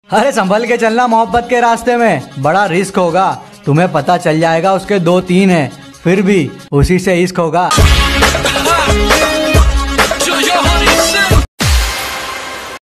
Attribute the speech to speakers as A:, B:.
A: अरे संभल के चलना मोहब्बत के रास्ते में, बड़ा रिस्क होगा। तुम्हें पता चल जाएगा उसके 2-3 हैं, फिर भी उसी से इश्क होगा।